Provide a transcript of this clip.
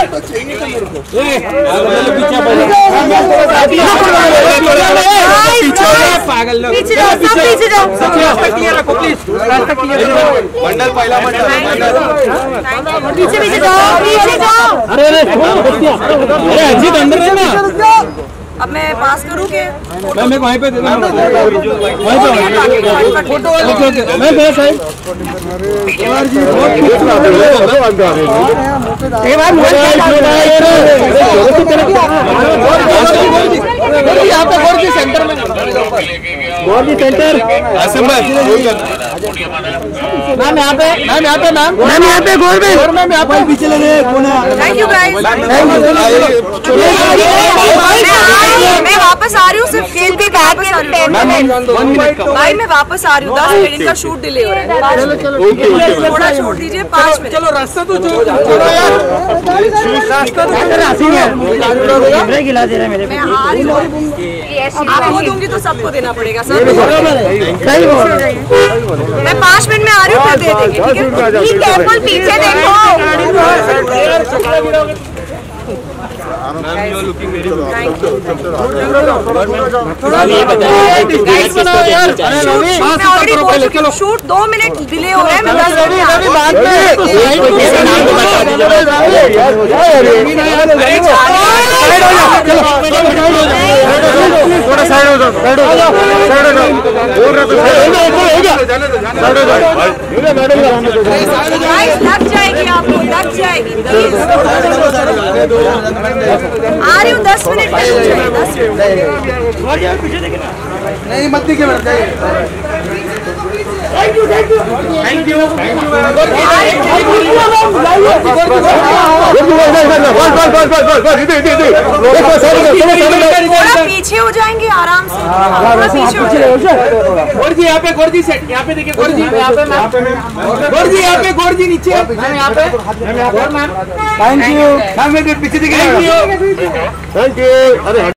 तो चाहिए था मेरे को। पागल लोग पीछे जाओ, सब पीछे जाओ। रास्ता क्लियर रखो प्लीज, रास्ता क्लियर रखो। मंडल पहला मंडल पीछे पीछे जाओ, पीछे जाओ। अरे अरे अजीत अंदर है ना। अब मैं पास करूँ के? मैं मेरे को वहीं पे दे दूँ, फोटो मैं मेरा साइड। यहाँ पे गोरजी सेंटर में, गोरजी सेंटर मैम यहाँ पे, मैम यहाँ पे, मैम यहाँ पे गोर मैम यहाँ पे पीछे लगे। Thank you guys. मैं वापस आ रही हूँ, सिर्फ खेल के वापस आ रही हूँ भाई, मैं वापस आ रही हूँ। 10 मिनट का शूट डिले हो रहा है, थोड़ा छोड़ दीजिए 5 मिनट। चलो रास्ता तो छोड़ो यार, ब्रेक हिला दे रहा है मेरे। मैं आ रही हूँ, आपको दूंगी तो सबको देना पड़ेगा सर। सही बोल रहे मैं 5 मिनट में आ रही हूँ, फिर दे देंगे, ठीक है? केवल पीछे देखो। शूट 2 मिनट डिले हो रहा है, मैं 10 मिनट थोड़ा साइड हो जाओ, साइड हो जाओ, साइड हो जाओ, बोल रहे लग जाएगी, आपको लग जाएगी। आ रही हूँ 10 मिनट में, 10 मिनट। नहीं मत देखिए madam, thank you thank you thank you thank you. थोड़ा पीछे हो जाएंगे आराम से, थोड़ा पीछे हो जाएंगे। गोरजी यहाँ पे, गोरजी सेट यहाँ पे देखिए, गोरजी यहाँ पे, गोरजी यहाँ पे, गोरजी नीचे यहाँ पे। थैंक यू मैम, पीछे देखिए, थैंक यू। अरे